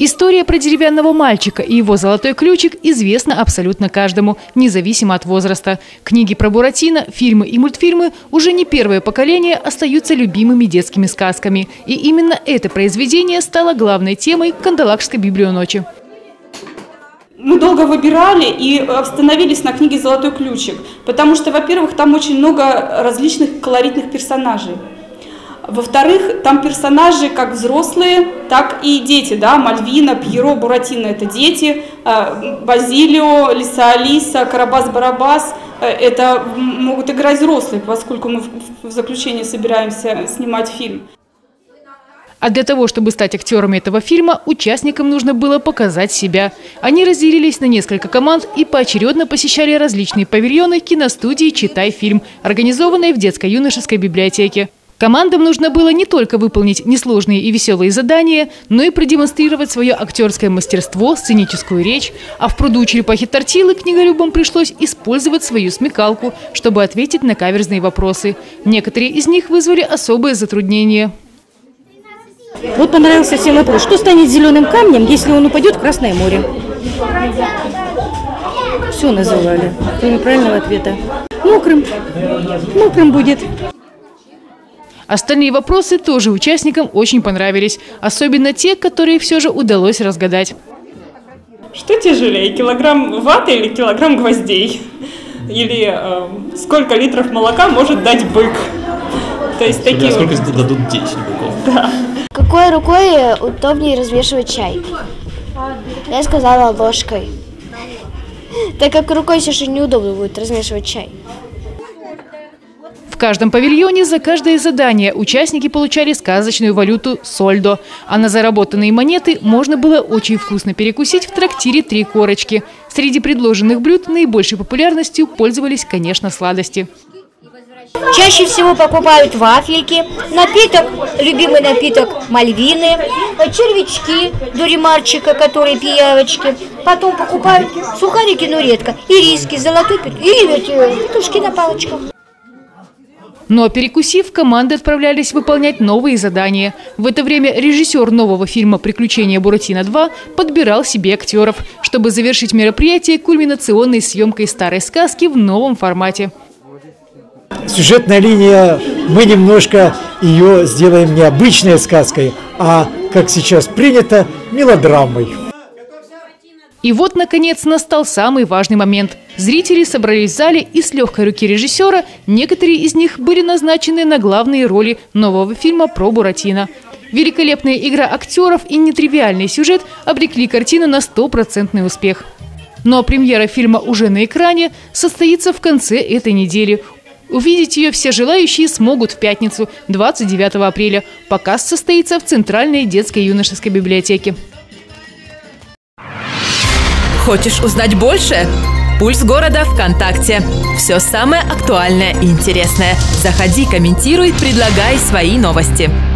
История про деревянного мальчика и его золотой ключик известна абсолютно каждому, независимо от возраста. Книги про Буратино, фильмы и мультфильмы уже не первое поколение остаются любимыми детскими сказками. И именно это произведение стало главной темой Кандалакшской библионочи. Мы долго выбирали и остановились на книге «Золотой ключик», потому что, во-первых, там очень много различных колоритных персонажей. Во-вторых, там персонажи как взрослые, так и дети, да, Мальвина, Пьеро, Буратино – это дети, Базилио, Лиса Алиса, Карабас-Барабас – это могут играть взрослые, поскольку мы в заключение собираемся снимать фильм. А для того, чтобы стать актерами этого фильма, участникам нужно было показать себя. Они разделились на несколько команд и поочередно посещали различные павильоны киностудии «Читай фильм», организованной в детско-юношеской библиотеке. Командам нужно было не только выполнить несложные и веселые задания, но и продемонстрировать свое актерское мастерство, сценическую речь. А в пруду черепахи-тортилы книголюбам пришлось использовать свою смекалку, чтобы ответить на каверзные вопросы. Некоторые из них вызвали особые затруднения. Вот понравился всем вопрос. Что станет зеленым камнем, если он упадет в Красное море? Все называли, кроме правильного ответа. Мокрым. Мокрым будет. Остальные вопросы тоже участникам очень понравились. Особенно те, которые все же удалось разгадать. Что тяжелее, килограмм ваты или килограмм гвоздей? Или сколько литров молока может дать бык? То есть такие. А сколько дадут 10 быков? Да. Какой рукой удобнее развешивать чай? Я сказала ложкой. Так как рукой все неудобно будет размешивать чай. В каждом павильоне за каждое задание участники получали сказочную валюту сольдо. А на заработанные монеты можно было очень вкусно перекусить в трактире «Три корочки». Среди предложенных блюд наибольшей популярностью пользовались, конечно, сладости. Чаще всего покупают вафельки, напиток, любимый напиток Мальвины, червячки дуримарчика, которые пиявочки. Потом покупают сухарики, но редко, и риски, золотой и петушки на палочках. Но перекусив, команды отправлялись выполнять новые задания. В это время режиссер нового фильма «Приключения Буратино 2» подбирал себе актеров, чтобы завершить мероприятие кульминационной съемкой старой сказки в новом формате. Сюжетная линия, мы немножко ее сделаем не обычной сказкой, а, как сейчас принято, мелодрамой. И вот, наконец, настал самый важный момент. Зрители собрались в зале, и с легкой руки режиссера некоторые из них были назначены на главные роли нового фильма про Буратино. Великолепная игра актеров и нетривиальный сюжет обрекли картину на 100% успех. Но премьера фильма уже на экране состоится в конце этой недели. Увидеть ее все желающие смогут в пятницу, 29 апреля. Показ состоится в Центральной детской юношеской библиотеке. Хочешь узнать больше? Пульс города ВКонтакте. Все самое актуальное и интересное. Заходи, комментируй, предлагай свои новости.